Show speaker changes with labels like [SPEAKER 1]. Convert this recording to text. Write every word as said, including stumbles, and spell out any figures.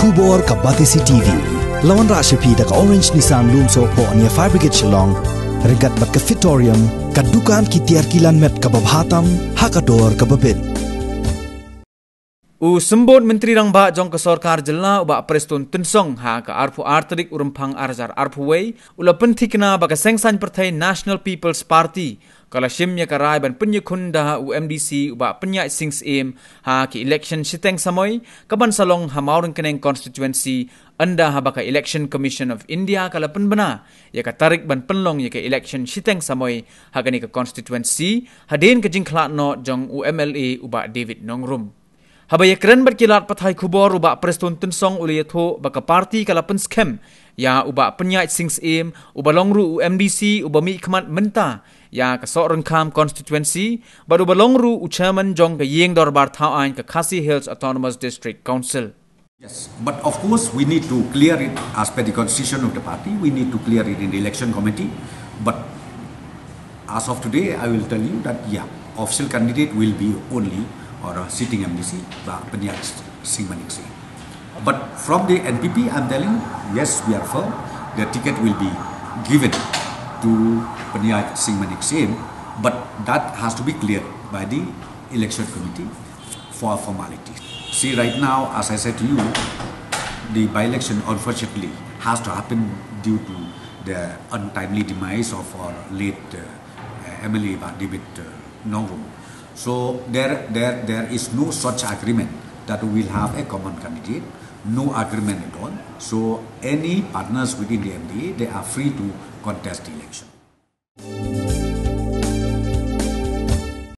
[SPEAKER 1] Kubor ka Batisi T V. Lawan Rashapi da ka Orange Nissan Lumso po ania Fire Brigade Shillong. Regat bat ka Fitorium, ka dukan ki tiar kilan met ka babhatam, hakador ka babin.
[SPEAKER 2] U sembut Menteri Rangba jong ke Sarkar Jelna uba Preston Tunsong ha ka arpu arterik urumpang arjar arpu wei ula pentikna baka sengsan partai National People's Party kala shimnya karai ban penyekun da U M D C uba penyak sings aim ha ki election siteng samoy kaban salong ha maureng keneng constituency anda ha baka Election Commission of India kala penbena ya ka tarik ban penlong ya ka election siteng samoy ha gani ka constituency hadin ke jingkla no jong U M L A uba David Nongrum. Habaya keren berkilat pathai kubor uba Preston Tunsong uliyatho baka parti kala pen scam ya uba penyait sings aim uba longru U M D C uba mi khmat menta ya ka sok rengkam constituency baru uba longru u chairman jong ka yeng dorbar thawain ka Khasi Hills Autonomous District Council.
[SPEAKER 3] Yes, but of course we need to clear it as per the constitution of the party. We need to clear it in the election committee. But as of today, I will tell you that yeah, official candidate will be only or a sitting M D C, Penyak Singh Manik Singh. But from the N P P, I'm telling, yes, we are firm. The ticket will be given to Penyak Singh Manik Singh, but that has to be cleared by the election committee for formalities. See, right now, as I said to you, the by-election unfortunately has to happen due to the untimely demise of our late uh, M L A David uh, Nongrum. So there, there, there is no such agreement that we will have a common candidate, no agreement at all. So any partners within the M D A, they are free to contest the election.